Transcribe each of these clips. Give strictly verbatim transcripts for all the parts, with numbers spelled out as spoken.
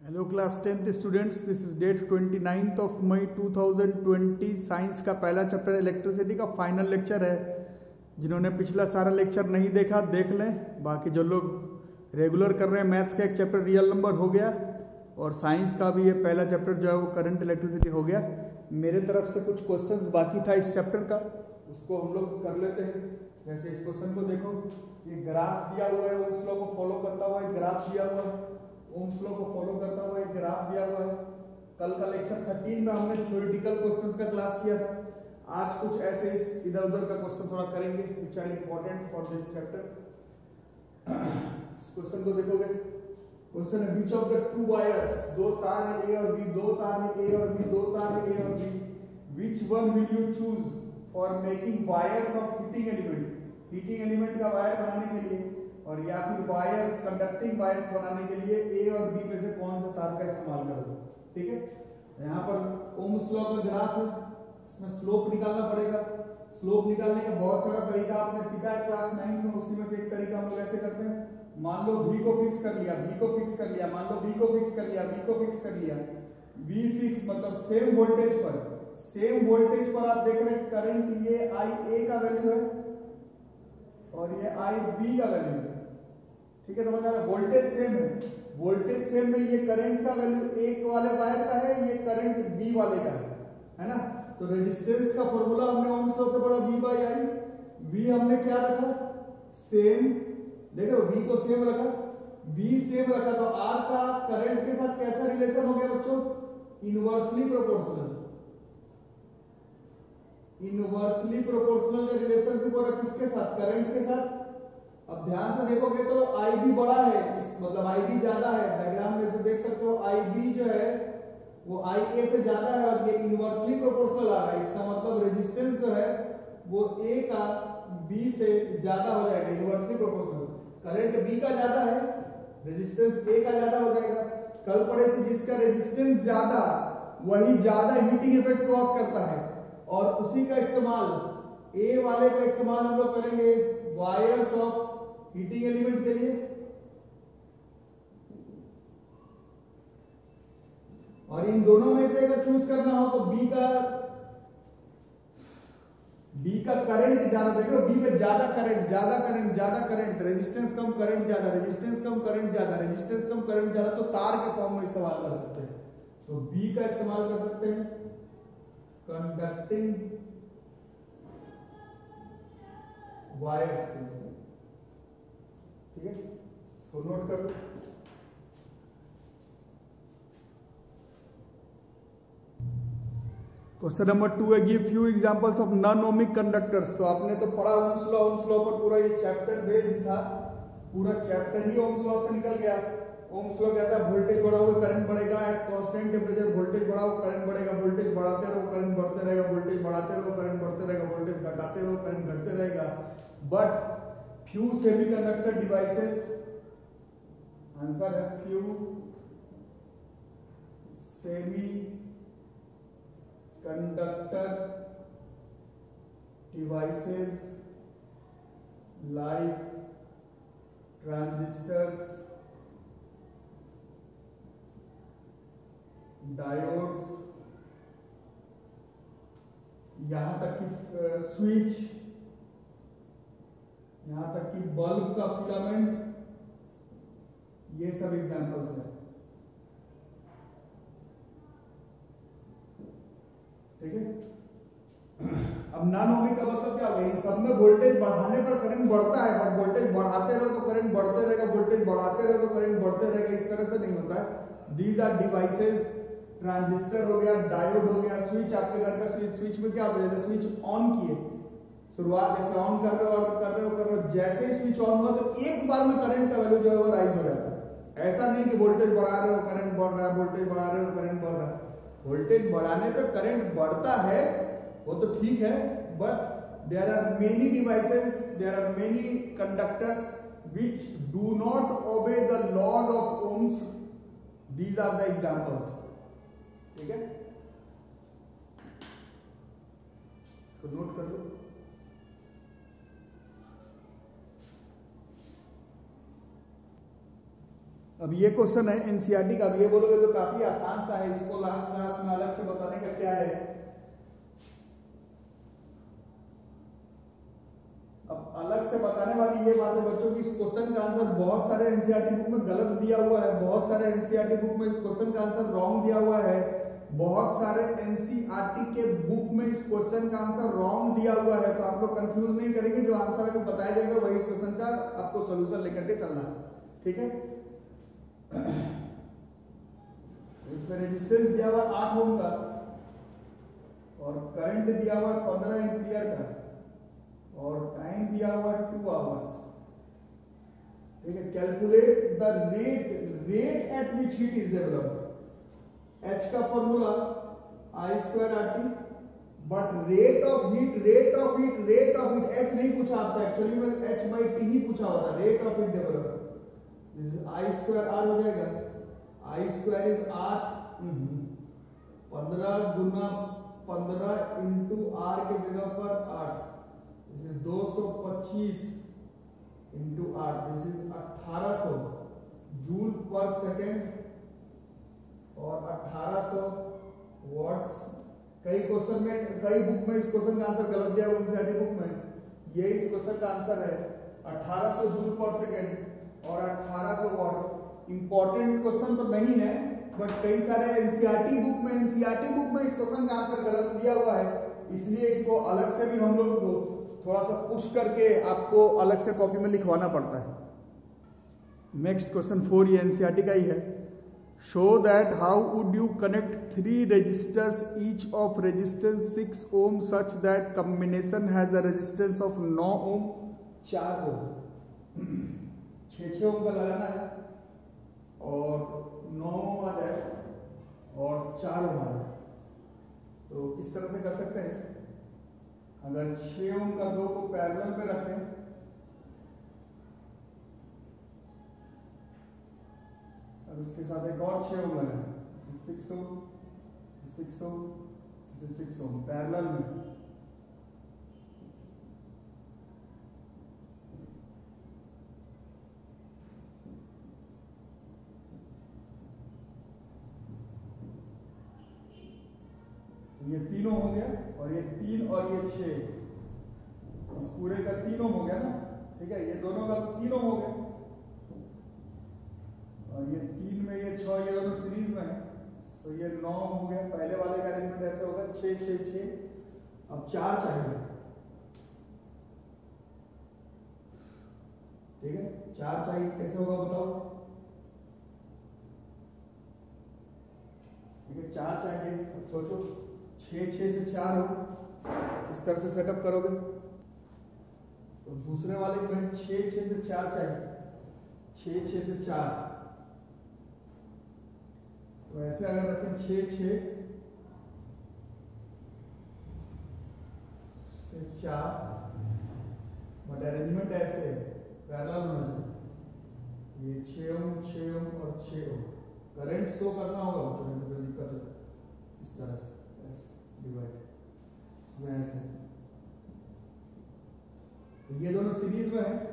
Hello class tenth students, this is date twenty ninth of May two thousand twenty. Science का पहला chapter electricity का final lecture है। जिन्होंने पिछला सारा लेक्चर नहीं देखा देख लें। बाकी जो लोग रेगुलर कर रहे हैं, मैथ्स का एक चैप्टर रियल नंबर हो गया और साइंस का भी ये पहला चैप्टर जो है वो करंट इलेक्ट्रिसिटी हो गया। मेरे तरफ से कुछ क्वेश्चंस बाकी था इस चैप्टर का, उसको हम लोग कर लेते हैं। जैसे इस क्वेश्चन को देखो, ये ग्राफ दिया हुआ है, उस लॉ को फॉलो करता हुआ एक ग्राफ दिया हुआ है, ओम्स लॉ को फॉलो करता हुआ एक ग्राफ दिया हुआ है। कल का लेक्चर थर्टीन में हमने थ्योरेटिकल क्वेश्चंस का क्लास किया था। आज कुछ ऐसे इस इधर उधर का क्वेश्चन थोड़ा करेंगे which are important for this chapter. इस क्वेश्चन को देखोगे, क्वेश्चन है which of the two wires, दो तार है ए और बी, दो तार है ए और बी, दो तार है ए और B, which one will you choose for making wires of heating element. Heating element का वायर बनाने के लिए और या फिर वायर्स कंडक्टिंग वायर्स बनाने के लिए ए और बी में से कौन सा तार का इस्तेमाल करोगे। ठीक है, यहाँ पर ओम्स लॉ का ग्राफ है, इसमें स्लोप निकालना पड़ेगा। स्लोप निकालने का बहुत सारा तरीका आपने सीखा है क्लास नाइन में, उसी में से एक तरीका हम लोग ऐसे करते हैं। मान लो v को फिक्स कर लिया, v को फिक्स कर लिया, मान लो v को फिक्स कर लिया, v को फिक्स कर लिया, v फिक्स मतलब सेम वोल्टेज पर, सेम वोल्टेज पर आप देख रहे हैं करंट ये आई ए का वैल्यू है और ये आई बी का वैल्यू है। ठीक है, समझ आ रहा है, वोल्टेज सेम है, वोल्टेज सेम में ये करंट का वैल्यू एक वाले वायर का है, ये करंट बी वाले का है, है ना। तो रेजिस्टेंस का फॉर्मूला हमने ओम्स लॉ से पढ़ा, V बाई आई। V हमने क्या रखा, सेम, देख रहे हो V को सेम रखा, V सेम रखा तो R का करंट के साथ कैसा रिलेशन हो गया बच्चों, इनवर्सली प्रोपोर्शनल। इनवर्सली प्रोपोर्शनल का रिलेशनशिप हो रहा किसके साथ, करंट के साथ। अब ध्यान से देखोगे तो I भी बड़ा है, इस मतलब I भी ज्यादा है, डायग्राम में से देख सकते हो I भी जो है वो I A से ज्यादा है और ये इनवर्सली प्रोपोर्शनल आ रहा है। इसका मतलब रेजिस्टेंस जो है वो A का B से ज्यादा हो जाएगा, इनवर्सली प्रोपोर्शनल। करंट B का ज्यादा है, रेजिस्टेंस A का ज्यादा हो जाएगा। कल पढ़े थे जिसका रेजिस्टेंस ज्यादा वही ज्यादा हीटिंग इफेक्ट कॉज करता है और उसी का इस्तेमाल A वाले का इस्तेमाल हम लोग करेंगे वायर्स ऑफ हीटिंग एलिमेंट के लिए। और इन दोनों में से अगर चूज करना हो तो B का B का करंट ज्यादा, देखो B में ज्यादा करंट, ज्यादा करंट, ज्यादा करंट, रेजिस्टेंस कम, करंट ज्यादा, रेजिस्टेंस कम, करंट ज्यादा, रेजिस्टेंस कम, करंट ज्यादा, तो तार के फॉर्म में इस्तेमाल कर सकते हैं। तो B का इस्तेमाल कर सकते हैं कंडक्टिंग वायर्स के लिए। ठीक है, इसको नोट कर लो। क्वेश्चन नंबर टू है give few examples of non ohmic conductors. तो आपने तो पढ़ा ओम्स लॉ, ओम्स लॉ पर पूरा ये चैप्टर बेस्ड था, पूरा चैप्टर ही ओम्स लॉ से निकल गया। ओम्स लॉ कहता है वोल्टेज बढ़ाओगे करंट बढ़ेगा, एट कांस्टेंट टेंपरेचर वोल्टेज बढ़ाओ करंट बढ़ेगा, वोल्टेज बढ़ाते रहो करंट बढ़ते रहेगा, वोल्टेज बढ़ाते रहो करंट बढ़ते रहेगा, वोल्टेज घटाते रहो करंट घटते रहेगा। But few semiconductor devices, answer है few semi conductor devices like transistors, diodes, यहां तक कि स्विच, यहां तक कि बल्ब का फिलामेंट, ये सब एग्जांपल्स हैं। ठीक है, अब नॉन ओमिक का मतलब क्या हो गया, इन सब में वोल्टेज बढ़ाने पर करंट बढ़ता है, बट वोल्टेज बढ़ाते रहो तो करंट बढ़ते रहेगा, वोल्टेज बढ़ाते रहो तो करंट बढ़ते रहेगा, इस तरह से नहीं होता है। दीज आर डिवाइसेस, ट्रांजिस्टर हो गया, डायोड हो गया, स्विच, आपके घर का स्विच, स्विच में क्या होता है, स्विच ऑन किए, शुरुआत जैसे ऑन कर रहे हो और कर रहे हो कर रहे हो, जैसे ही स्विच ऑन हुआ तो एक बार में करंट का वैल्यू जो है वो राइज हो जाता है। ऐसा नहीं कि वोल्टेज बढ़ा रहे हो करंट बढ़ रहा है, वोल्टेज बढ़ा रहे हो करंट बढ़ रहा है। वोल्टेज बढ़ाने पे करंट बढ़ता है वो तो ठीक है, but there are many devices, there are many conductors which do not obey the laws of ohms, these are the examples. ठीक है, इसको नोट कर लो। अब ये क्वेश्चन है एनसीईआरटी का, अब ये बोलोगे तो काफी आसान सा है, इसको लास्ट क्लास में अलग से बताने का क्या है। अब अलग से बताने वाली ये बात है बच्चों की, इस क्वेश्चन का आंसर बहुत सारे एनसीईआरटी बुक में गलत दिया हुआ है, बहुत सारे एनसीईआरटी बुक में इस क्वेश्चन का आंसर रॉन्ग दिया हुआ है, बहुत सारे एनसीईआरटी के बुक में इस क्वेश्चन का आंसर रॉन्ग दिया हुआ है। तो आप लोग कंफ्यूज नहीं करेंगे, जो आंसर अभी बताया जाएगा वही इस क्वेश्चन का आपको सोल्यूशन लेकर के चलना है, ठीक है। इसमें रेजिस्टेंस दिया हुआ है आठ ओम का और करंट दिया हुआ है पंद्रह एम्पियर का और टाइम दिया हुआ है टू आवर्स, ठीक है। Calculate the rate rate at which heat is developed. H का formula I square R T, but rate of heat rate of heat rate of heat H नहीं पूछा आपसे, एक्चुअली में एच बाई टी ही पूछा होता, rate of heat developed I square R हो जाएगा, आई स्क्वायर इज आठ, पंद्रह गुना पंद्रह इंटू आर के जगह पर आठ, दिस इज दो सौ पच्चीस इंटू आठ, दिस इज अठारह सौ जूल पर सेकेंड और अठारह सौ वॉट्स। कई क्वेश्चन में, कई बुक में इस क्वेश्चन का आंसर गलत दिया हुआ है, एनसीईआरटी बुक में ये इस क्वेश्चन का आंसर है अठारह सौ जूल पर सेकेंड और अठारह सौ वॉट्स। इंपॉर्टेंट क्वेश्चन तो नहीं है, बट कई सारे एनसीईआरटी बुक में एनसीईआरटी बुक में इस क्वेश्चन का आंसर गलत दिया हुआ है, इसलिए इसको अलग से भी हम लोगों को थोड़ा सा पुश करके आपको अलग से कॉपी में लिखवाना पड़ता है। नेक्स्ट क्वेश्चन फोर ये एनसीईआरटी का ही है। Show that how would you connect three resistors each of resistance six ohm such that combination has a resistance of नौ ओम, चार ओम, छः छः ओम का लगाना है और नौ ओम आ जाए और चार ओम आ जाए। तो किस तरह से कर सकते हैं, अगर छः ओम का दो को पैरेलल पे रखें, अब इसके साथ एक और छः ओम लगाएं, six ohm six ohm six ohm parallel में, ये तीनों हो गया और ये तीन और ये छः, इस पूरे का तीनों हो गया ना, ठीक है। ये दोनों का तो तीनों हो गया और ये तीन में ये छह, ये दोनों सीरीज में है, तो ये नौ हो गया। पहले वाले का एलिमेंट ऐसे होगा छः छः छः, अब चार चाहिए, ठीक है। चार चाहिए, कैसे होगा बताओ, ठीक है। चार चाहिए, अब सोचो छः छः से चार हो, इस तरह से सेटअप करोगे। तो दूसरे वाले में छः छः से चार चाहिए, छः छः से चार, तो ऐसे अगर रखें छः छः से चार, बट अरेंजमेंट ऐसे पैरेलल होना चाहिए, ये छः ओम छः ओम और छः ओम। करंट शो करना होगा बच्चों, नहीं तो दिक्कत है। इस तरह से ऐसे डिवाइड, इसमें ऐसे, तो ये दोनों सीरीज में है,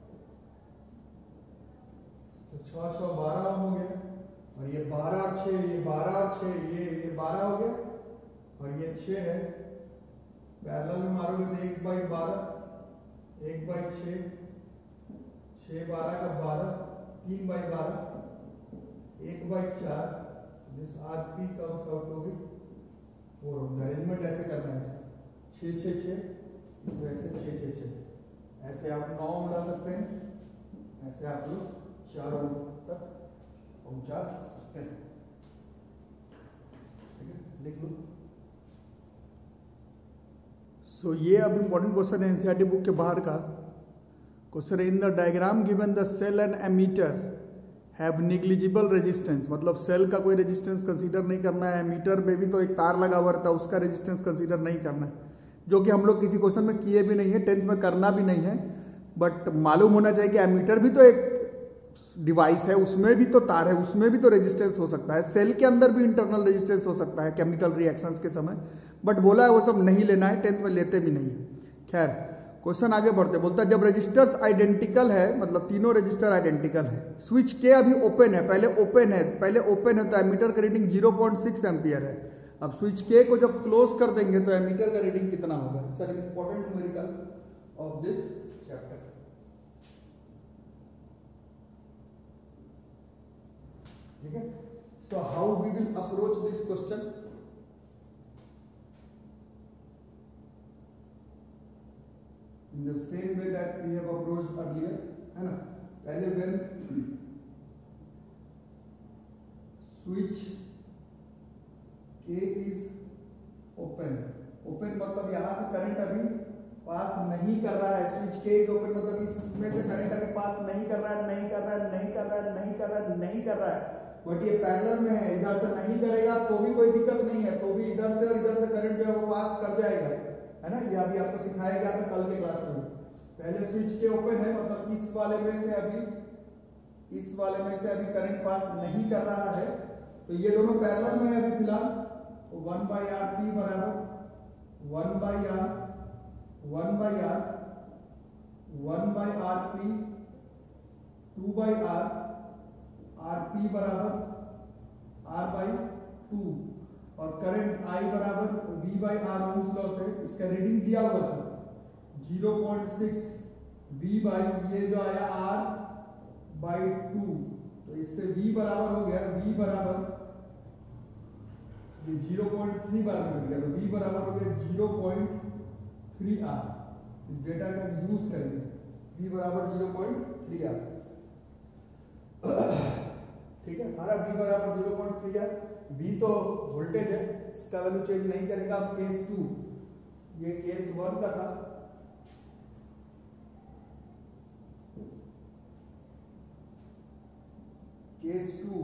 तो छः छः बारह ओम हो गया और ये बारह और छः, ये बारह और छः, ये ये बारह हो गया और ये छः है। पैरेलल में मारोगे तो एक बाई बारह, एक बाई छः, छः बारह का बारह, तीन बाई बारह, एक बाई चार, this R P comes out to be four. Arrangement ऐसे करना है, छः छः छः, इसमें ऐसे छः छः छः, ऐसे आप नौ मिला सकते हैं, ऐसे आप लोग चार तक पहुंचा सकते हैं, ठीक है। लिख लो। सो so, ये अब इंपॉर्टेंट क्वेश्चन है एनसीईआरटी बुक के बाहर का question. In the diagram given the cell and ammeter have negligible resistance, मतलब सेल का कोई रेजिस्टेंस कंसीडर नहीं करना है, एमीटर में भी तो एक तार लगा हुआ रहता है, उसका रेजिस्टेंस कंसीडर नहीं करना है, जो कि हम लोग किसी क्वेश्चन में किए भी नहीं है, टेंथ में करना भी नहीं है। बट मालूम होना चाहिए कि एमीटर भी तो एक डिवाइस है, उसमें भी तो तार है, उसमें भी तो रेजिस्टेंस हो सकता है, सेल के अंदर भी इंटरनल रेजिस्टेंस हो सकता है केमिकल रिएक्शंस के समय, बट बोला है वो सब नहीं लेना है, टेंथ में लेते भी नहीं है। खैर क्वेश्चन आगे बढ़ते, बोलता है जब रजिस्टर्स आइडेंटिकल है, मतलब तीनों रजिस्टर आइडेंटिकल है, स्विच के अभी ओपन है, पहले ओपन है पहले ओपन है तो एमीटर का reading zero point six ampere है। अब स्विच के को जब क्लोज कर देंगे तो एमीटर का रीडिंग कितना होगा? It's an important numerical of this chapter. ठीक है, so how we will approach this question? In the same way that we have approached earlier, है ना? पहले when switch K is open, open मतलब यहाँ से करंट अभी पास नहीं कर रहा है। स्विच K is open मतलब इसमें से करंट अभी पास नहीं कर रहा है, नहीं कर रहा है, नहीं कर रहा है, नहीं कर रहा है, नहीं कर रहा है। बट ये पैरेलल में है, इधर से नहीं करेगा तो भी कोई दिक्कत नहीं है, तो भी इधर से और इधर से करंट जो है वो पास कर जाएगा, है ना? ये अभी आपको सिखाया गया था कल के क्लास में। पहले स्विच के ओपन है मतलब इस वाले में से अभी इस वाले में से अभी करंट पास नहीं कर रहा है, तो ये दोनों पैरेलल में है अभी फिलहाल। तो वन बाई आर पी बराबर one by R one by R one by R P two by R R P बराबर आर बाई टू, और करंट आई बराबर V by R ohm's law से इसका रीडिंग दिया हुआ था zero point six, V by ये जो आया आर बाई टू, तो इससे वी बराबर हो गया वी बराबर ये ज़ीरो पॉइंट थ्री बार मिल गया, तो वी बराबर हो गया ज़ीरो पॉइंट थ्री आर। इस डेटा का यूज करेंगे, वी बराबर ज़ीरो पॉइंट थ्री आर। ठीक है, हमारा वी बराबर zero point three R. V तो वोल्टेज है, इसका वैल्यू चेंज नहीं करेगा। अब केस टू, ये केस वन का था, case two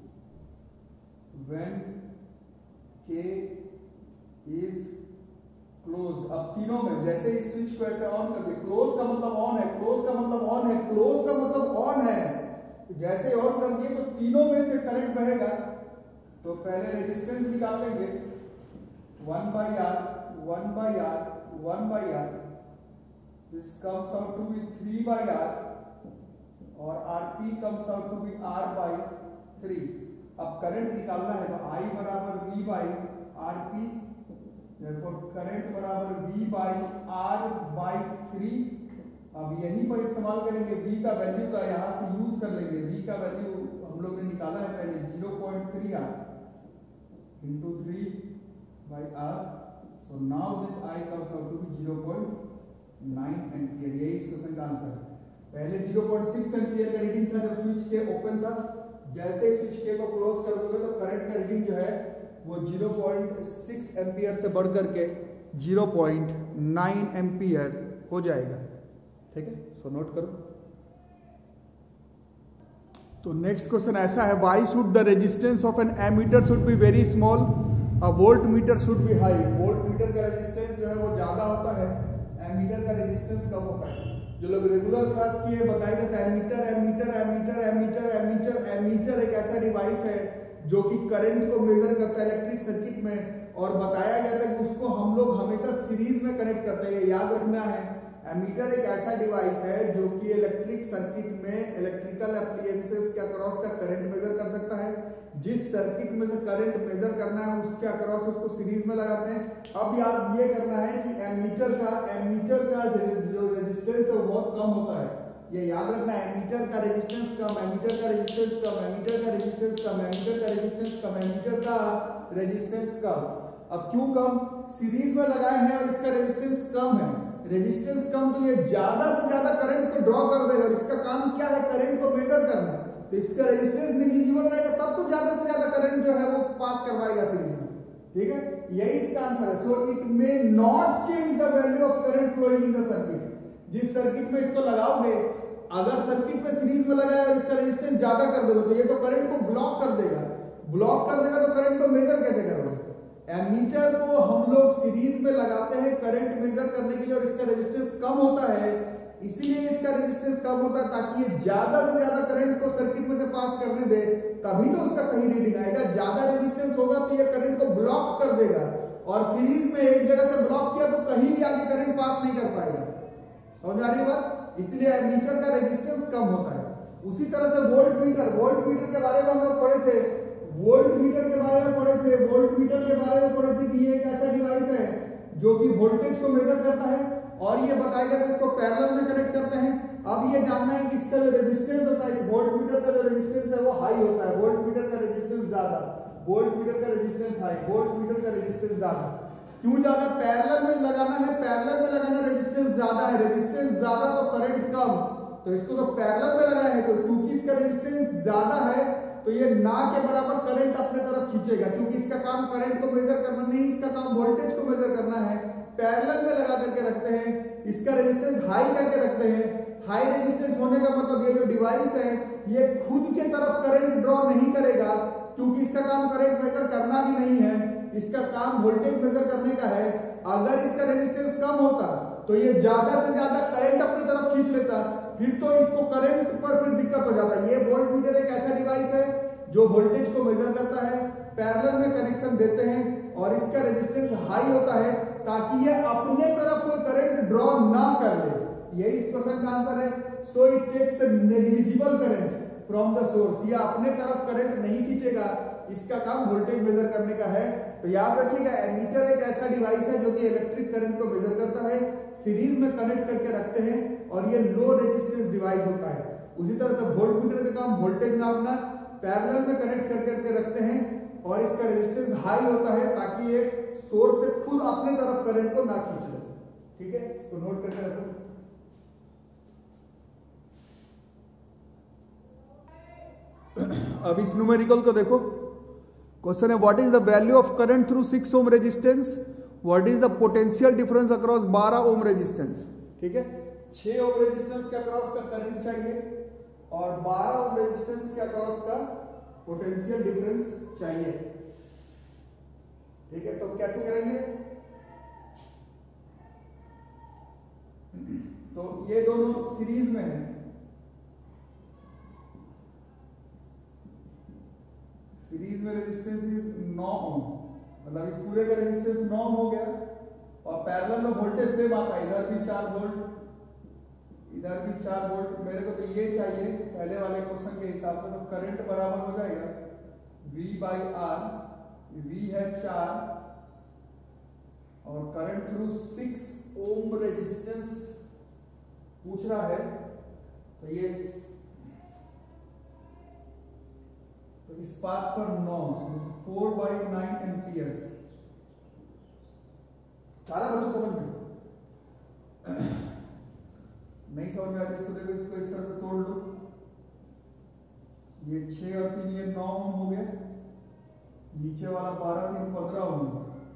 when K is close. अब तीनों में जैसे ही स्विच को ऐसे ऑन कर दे, क्लोज का मतलब ऑन है, क्लोज का मतलब ऑन है, क्लोज का मतलब ऑन है, जैसे ऑन कर दिए तो तीनों में से करंट बहेगा। तो पहले रेजिस्टेंस निकाल लेंगे, one by R one by R one by R, this comes out to be three by R, और R P comes out to be R by three. अब करंट निकालना है तो आई बराबर V by R P, therefore current बराबर V by R by three. अब यहीं पर इस्तेमाल करेंगे v का वैल्यू का, यहां से यूज कर लेंगे। v का वैल्यू हम लोग ने निकाला है पहले zero point three R into three by R, so now this i comes out to be zero point nine ampere. यही इस क्वेश्चन का आंसर है। पहले ज़ीरो पॉइंट सिक्स एम्पियर का रीडिंग था जब स्विच के ओपन था, जैसे ही स्विच के को क्लोज कर दोगे तो करंट का रीडिंग जो है वो ज़ीरो पॉइंट सिक्स एम्पियर से बढ़ करके ज़ीरो पॉइंट नाइन एम्पियर हो जाएगा। ठीक है, सो नोट करो। तो नेक्स्ट क्वेश्चन ऐसा है, why should the resistance of an ammeter should be very small, a voltmeter should be high. Voltmeter का रेजिस्टेंस जो है वो ज्यादा होता है, एमीटर का रेजिस्टेंस कम होता है। जो लोग रेगुलर क्लास किए बताएंगे तो ammeter ammeter ammeter ammeter ammeter ammeter एक ऐसा डिवाइस है जो कि करंट को मेजर करता है इलेक्ट्रिक सर्किट में, और बताया गया था कि उसको हम लोग हमेशा सीरीज में कनेक्ट करते हैं, याद रखना है। एमीटर एक ऐसा डिवाइस है जो कि इलेक्ट्रिक सर्किट में इलेक्ट्रिकल एप्लायंसेस के अक्रॉस का करंट मेजर कर सकता है। जिस सर्किट में से करंट मेजर करना है उसके अक्रॉस उसको सीरीज में लगाते हैं। अब याद ये करना है कि एमीटर का एमीटर का जो रेजिस्टेंस है वो बहुत कम होता है, ये याद रखना है। एमीटर का रेजिस्टेंस कम, एमीटर का रेजिस्टेंस कम, एमीटर का रेजिस्टेंस कम, एमीटर का रेजिस्टेंस कम, एमीटर का रेजिस्टेंस कम। अब क्यों कम? सीरीज में लगाए हैं और इसका रेजिस्टेंस कम है। रेजिस्टेंस कम तो ये ज्यादा से ज्यादा करंट को ड्रॉ कर देगा, और इसका काम क्या है? करंट को मेजर करना। तो इसका रेजिस्टेंस निग्लिजिबल रहेगा तब तो ज्यादा से ज्यादा करंट जो है वो पास करवाएगा सीरीज में। ठीक है, यही इसका आंसर है। So it may not change the value of current flowing in the circuit. जिस सर्किट में इसको लगाओगे, अगर सर्किट में सीरीज में लगाया और इसका रेजिस्टेंस ज्यादा कर दोगे तो ये तो करंट को ब्लॉक कर देगा। ब्लॉक कर देगा तो करंट को मेजर कैसे करोगे? एमीटर को हम लोग सीरीज में लगाते हैं करंट मेजर करने के लिए, और इसका रेजिस्टेंस कम होता है, इसीलिए इसका रेजिस्टेंस कम होता है ताकि ये ज्यादा से ज्यादा करंट को सर्किट में से पास करने दे, तभी तो उसका सही रीडिंग आएगा। ज्यादा रेजिस्टेंस होगा तो ये करंट को ब्लॉक कर देगा, और सीरीज में एक जगह से ब्लॉक किया तो कहीं भी आगे करंट पास नहीं कर पाएगा। समझ आ रही है बात? इसलिए एमीटर का रेजिस्टेंस कम होता है। उसी तरह से वोल्ट मीटर, वोल्ट मीटर के बारे में हम लोग पढ़े थे, वोल्ट मीटर के बारे में पढ़े थे, वोल्ट मीटर के बारे में पढ़े थे कि ये एक ऐसा डिवाइस है जो कि वोल्टेज को मेजर करता है और ये बताएगा कि इसको पैरेलल में कनेक्ट करते हैं। अब ये जानना है कि इसका जो रेजिस्टेंस होता है, इस वोल्ट मीटर का जो रेजिस्टेंस है वो हाई होता है, वोल्ट मीटर का रेजिस्टेंस ज्यादा, वोल्ट मीटर का रेजिस्टेंस हाई, वोल्ट मीटर का रेजिस्टेंस ज्यादा। क्यों ज्यादा? पैरेलल में लगाना है, पैरेलल में लगाना रेजिस्टेंस ज्यादा है, रेजिस्टेंस ज्यादा तो करंट कम, तो इसको तो पैरेलल में लगाया है, तो क्योंकि इसका रेजिस्टेंस ज्यादा है तो ये ना के बराबर करंट अपने तरफ खींचेगा, क्योंकि इसका काम करंट को मेजर करना नहीं, इसका काम वोल्टेज को मेजर करना है। पैरेलल में लगा करके रखते हैं, इसका रेजिस्टेंस हाई करके रखते हैं। हाई रेजिस्टेंस होने का मतलब ये जो डिवाइस है ये खुद के तरफ करंट ड्रॉ नहीं करेगा, क्योंकि इसका काम करंट मेजर करना भी नहीं है, इसका काम वोल्टेज मेजर करने का है। अगर इसका रेजिस्टेंस कम होता तो ये ज्यादा से ज्यादा करंट अपनी तरफ खींच लेता, फिर तो इसको करंट पर फिर दिक्कत हो जाता है। ये वोल्ट मीटर एक ऐसा डिवाइस है जो वोल्टेज को मेजर करता है, पैरेलल में कनेक्शन देते हैं और इसका रेजिस्टेंस हाई होता है ताकि ये अपने तरफ कोई करंट ड्रॉ ना कर ले। यही इस क्वेश्चन का आंसर है। So it takes negligible current from the source, ये अपने तरफ करंट नहीं खींचेगा, इसका काम वोल्टेज मेजर करने का है। तो याद रखिएगा एमीटर एक ऐसा डिवाइस है जो कि इलेक्ट्रिक करंट को मेजर करता है, सीरीज में कनेक्ट करके रखते हैं और ये लो रेजिस्टेंस डिवाइस होता है। उसी तरह से वोल्ट मीटर का काम वोल्टेज नापना, पैरेलल में कनेक्ट करके करके रखते हैं और इसका रेजिस्टेंस हाई होता है ताकि ये सोर्स से खुद अपने तरफ करंट को ना खींच ले। ठीक है, इसको नोट करके रखो। अब इस न्यूमेरिकल को देखो, क्वेश्चन है what is the value of current through six ohm resistance, what is the potential difference across बारह ओम रेजिस्टेंस। ठीक है, छह ओम रेजिस्टेंस के अक्रॉस का करंट चाहिए और बारह ओम रेजिस्टेंस के अक्रॉस का पोटेंशियल डिफरेंस चाहिए। ठीक है, तो कैसे करेंगे? तो ये दोनों सीरीज में है, सीरीज में रेजिस्टेंस इज नौ ओम, मतलब इस पूरे का रेजिस्टेंस नौ ओम हो गया और पैरेलल में वोल्टेज सेम आता है, इधर भी चार वोल्ट इधर भी चार वोल्ट। मेरे को तो ये चाहिए पहले वाले क्वेश्चन के हिसाब से, तो करंट बराबर हो जाएगा V बाई आर, V है चार और current through six ohm resistance पूछ रहा है, तो ये तो इस पाथ पर नौ, फोर बाई नाइन एम्पियर्स। सारा बच्चों समझ में नहीं समझ में आया इसको देखो, इसको इस तरह से तोड़ लो, ये छह और तीन ये नौ ओम हो गया, नीचे वाला बारह तीन पंद्रह ओम,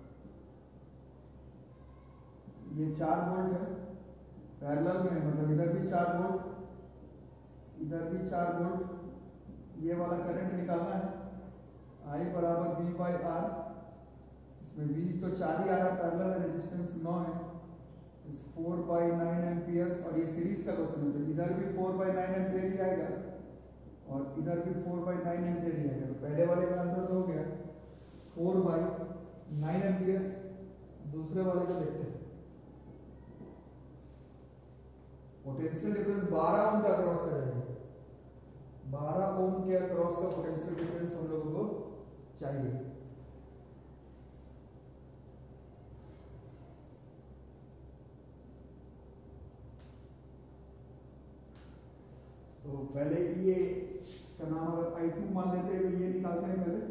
ये चार वोल्ट है पैरेलल में, मतलब इधर भी चार वोल्ट इधर भी चार वोल्ट, ये वाला करंट निकालना है, I बराबर V बाई आर, इसमें V तो चार ही आ रहा, पैरेलल रेजिस्टेंस नौ है, इस फोर बाई नाइन एम्पियर्स और ये सीरीज का क्वेश्चन है, तो इधर भी फोर बाई नाइन एम्पियर ही आएगा और इधर भी फोर बाई नाइन एम्पियर ही आएगा। तो पहले वाले का आंसर तो हो गया फोर बाई नाइन एम्पियर्स। दूसरे वाले को देखते हैं, पोटेंशियल डिफरेंस बारह ओम का क्रॉस करेंगे, बारह ओम के अक्रॉस का पोटेंशियल डिफरेंस हम लोगों को चाहिए। तो पहले ये इसका नाम अगर आई टू मान लेते हैं तो ये निकालते हैं पहले,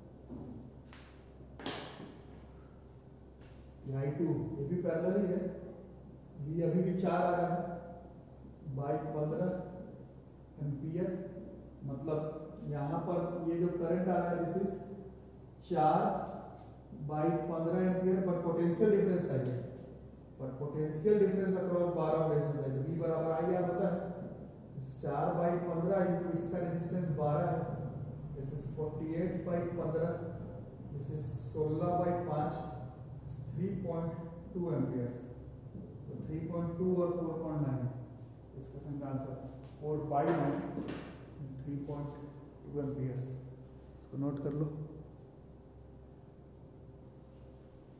ये आई टू ये भी पैरेलल ही है, ये अभी भी चार आ रहा है बाई पंद्रह एम्पियर, मतलब यहाँ पर ये जो करंट आ रहा है दिस इज चार बाई पंद्रह एम्पियर, बट पोटेंशियल डिफरेंस चाहिए, बट पोटेंशियल डिफरेंस अक्रॉस बारह रेजिस्टेंस चाहिए। V बराबर आई आर होता है चार बाई पंद्रह इंटू इसका रेजिस्टेंस बारह है, this is forty eight by पंद्रह, दिस इज सोलह बाई पाँच, थ्री पॉइंट टू एम्पियर्स। तो थ्री पॉइंट टू और फोर पॉइंट नाइन, इस क्वेश्चन का answer four by nine three point two amperes. इसको नोट कर लो।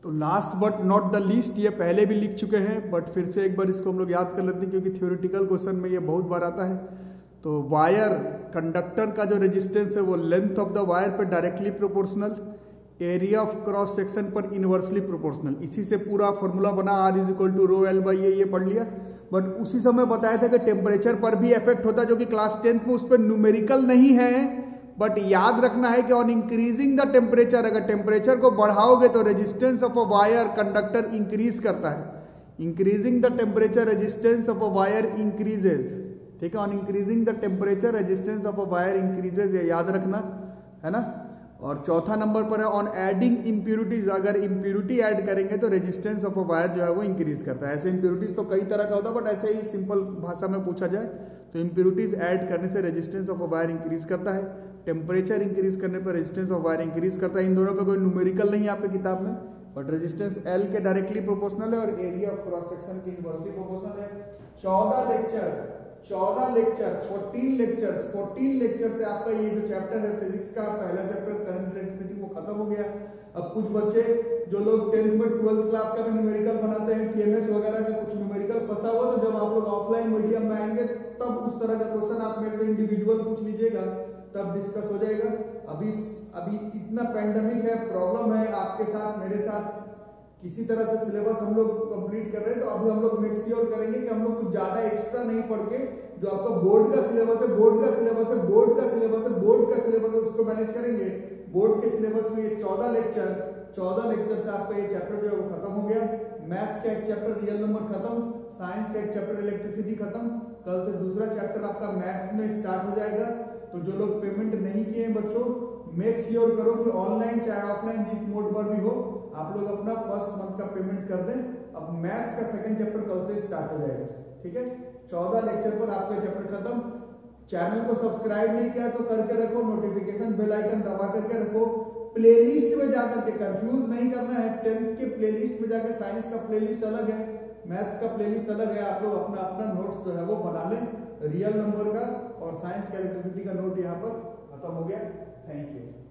तो last but not the least, ये पहले भी लिख चुके हैं बट फिर से एक बार इसको हम लोग याद कर लेते हैं क्योंकि थ्योरेटिकल क्वेश्चन में ये बहुत बार आता है। तो वायर कंडक्टर का जो रेजिस्टेंस है वो लेंथ ऑफ द वायर पर directly proportional, area of cross section पर इनवर्सली प्रोपोर्शनल। इसी से पूरा फॉर्मूला बना, R is equal to rho L by A, ये पढ़ लिया। बट उसी समय बताया था कि टेम्परेचर पर भी इफेक्ट होता है, जो कि क्लास टेंथ में उस पर न्यूमेरिकल नहीं है, बट याद रखना है कि ऑन इंक्रीजिंग द टेम्परेचर, अगर टेम्परेचर को बढ़ाओगे तो resistance of a wire conductor increase करता है। Increasing the temperature resistance of a wire increases, ठीक है। On increasing the temperature resistance of a wire increases, ये याद रखना है ना। और चौथा नंबर पर है ऑन एडिंग इम्प्यूरिटीज, अगर इम्प्यूरिटी ऐड करेंगे तो रेजिस्टेंस ऑफ अ वायर जो है वो इंक्रीज करता है। ऐसे इम्प्यूरिटीज तो कई तरह का होता है, बट ऐसे ही सिंपल भाषा में पूछा जाए तो इम्प्यूरिटीज ऐड करने से resistance of a wire increase करता है। टेम्परेचर इंक्रीज करने पर रेजिस्टेंस ऑफ वायर इंक्रीज करता है। इन दोनों पे कोई न्यूमेरिकल नहीं है आपके किताब में, बट रेजिस्टेंस एल के डायरेक्टली प्रोपोर्शनल है और एरिया ऑफ क्रॉस सेक्शन के इनवर्सली प्रोपोर्शनल है। चौदह लेक्चर चौदह lecture fourteen lectures fourteen lecture से आपका ये जो चैप्टर है फिजिक्स का पहला चैप्टर करंट इलेक्ट्रिसिटी वो खत्म हो गया। अब कुछ बच्चे जो लोग टेंथ में ट्वेल्थ क्लास का भी न्यूमेरिकल बनाते हैं, टीएमएच वगैरह का कुछ न्यूमेरिकल फंसा हुआ, तो जब आप लोग ऑफलाइन मीडियम में आएंगे तब उस तरह का क्वेश्चन आप मेरे से इंडिविजुअल पूछ लीजिएगा, तब डिस्कस हो जाएगा। अभी अभी इतना पैंडेमिक है, प्रॉब्लम है, आपके साथ मेरे साथ किसी तरह से सिलेबस हम लोग कंप्लीट कर रहे हैं, तो अभी हम लोग मेक श्योर करेंगे कि हम लोग कुछ ज्यादा एक्स्ट्रा नहीं पढ़ के जो आपका बोर्ड का सिलेबस है बोर्ड का सिलेबस है बोर्ड का सिलेबस है बोर्ड का सिलेबस है उसको मैनेज करेंगे। बोर्ड के सिलेबस में ये चौदह लेक्चर चौदह लेक्चर से आपका ये चैप्टर जो है वो खत्म हो गया। मैथ्स का एक चैप्टर रियल नंबर खत्म, साइंस का एक चैप्टर इलेक्ट्रिसिटी खत्म, कल से दूसरा चैप्टर आपका मैथ्स में स्टार्ट हो जाएगा। तो जो लोग पेमेंट नहीं किए हैं बच्चों, मेक श्योर करो कि ऑनलाइन चाहे ऑफलाइन जिस मोड पर भी हो आप लोग अपना फर्स्ट मंथ का पेमेंट कर दें। अब मैथ्स का सेकंड चैप्टर कल से स्टार्ट हो जाएगा, ठीक है। चौदह लेक्चर पर आपका चैप्टर खत्म। चैनल को सब्सक्राइब नहीं किया तो करके रखो, नोटिफिकेशन बेल आइकन दबा करके रखो। प्लेलिस्ट में जाकर के कंफ्यूज नहीं करना है, टेंथ के प्लेलिस्ट में जाकर साइंस का प्लेलिस्ट अलग है, मैथ्स का प्लेलिस्ट अलग है। आप लोग अपना अपना नोट्स जो है वो बना लें, रियल नंबर का और साइंस का इलेक्ट्रिसिटी का नोट यहाँ पर खत्म हो गया। Thank you.